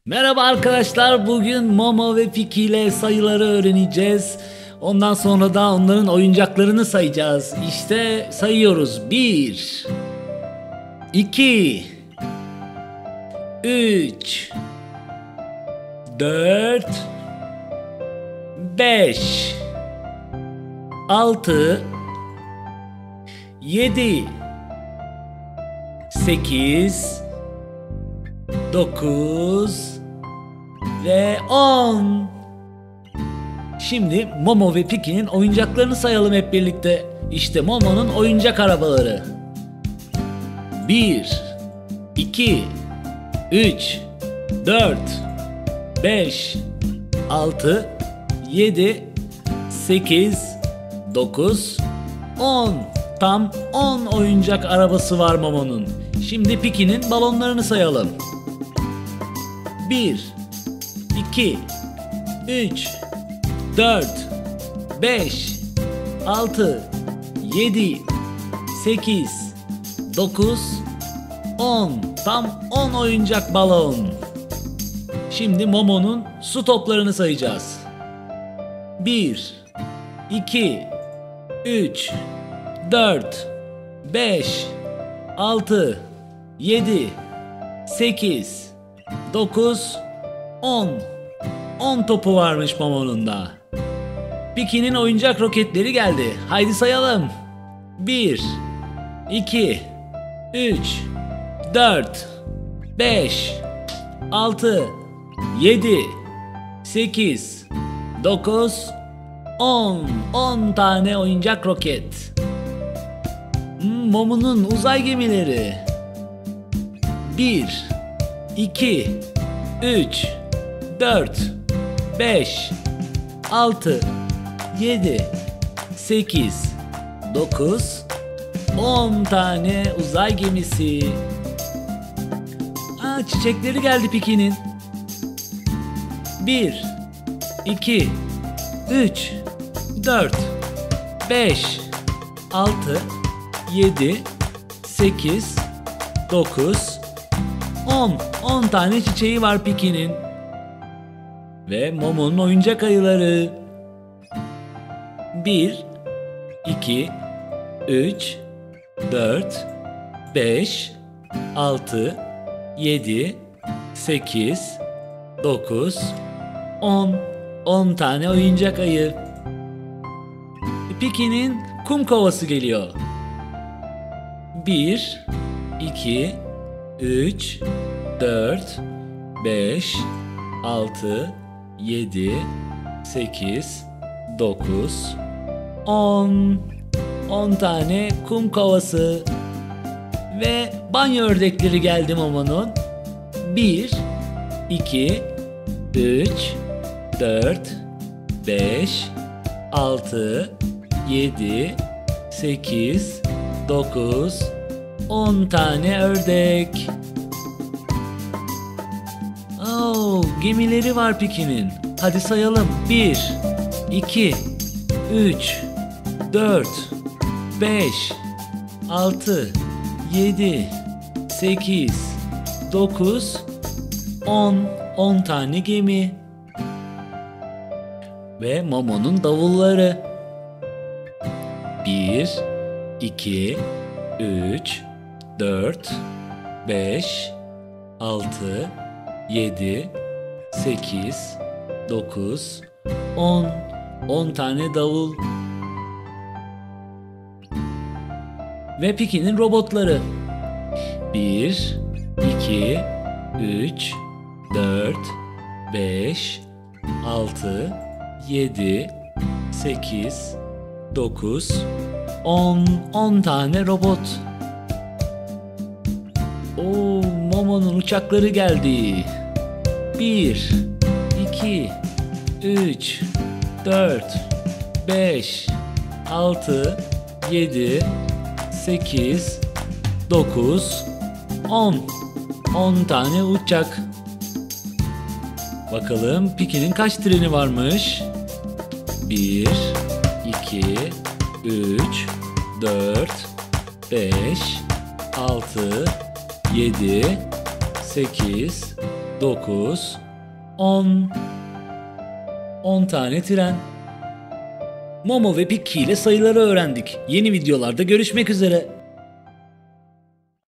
Merhaba arkadaşlar, bugün Momo ve Piki ile sayıları öğreneceğiz. Ondan sonra da onların oyuncaklarını sayacağız. İşte sayıyoruz. 1 2 3 4 5 6 7 8 9 ve 10. Şimdi Momo ve Piki'nin oyuncaklarını sayalım hep birlikte. İşte Momo'nun oyuncak arabaları. 1 2 3 4 5 6 7 8 9 10. Tam 10 oyuncak arabası var Momo'nun. Şimdi Piki'nin balonlarını sayalım. 1 2 3 4 5 6 7 8 9 10. Tam 10 oyuncak balon. Şimdi Momo'nun su toplarını sayacağız. 1 2 3 4 5 6 7 8 9 10. 10 topu varmış Momo'nun da. Piki'nin oyuncak roketleri geldi. Haydi sayalım. 1 2 3 4 5 6 7 8 9 10. 10 tane oyuncak roket. Momo'nun uzay gemileri. 1 2 3 4 5 6 7 8 9 10 tane uzay gemisi. Çiçekleri geldi Piki'nin. 1 2 3 4 5 6 7 8 9 10. 10 tane çiçeği var Piki'nin. Ve Momo'nun oyuncak ayıları. 1 2 3 4 5 6 7 8 9 10. 10 tane oyuncak ayı. Piki'nin kum kovası geliyor. 1 2 3 4 5 6 7 8 9 10. 10 tane kum kovası. Ve banyo ördekleri geldi Momo'nun. 1 2 3 4 5 6 7 8 9 10 tane ördek. Gemileri var Piki'nin. Hadi sayalım. 1 2 3 4 5 6 7 8 9 10. 10 tane gemi. Ve Momo'nun davulları. 1 2 3 4 5 6 7 8 9 10. 10 tane davul. Ve Piki'nin robotları. 1 2 3 4 5 6 7 8 9 10. 10 tane robot. Momo'nun uçakları geldi. 1 2 3 4 5 6 7 8 9 10. 10 tane uçak. Bakalım Piki'nin kaç treni varmış? 1 2 3 4 5 6 7 8 9, 10. 10 tane tren. Momo ve Piki ile sayıları öğrendik. Yeni videolarda görüşmek üzere.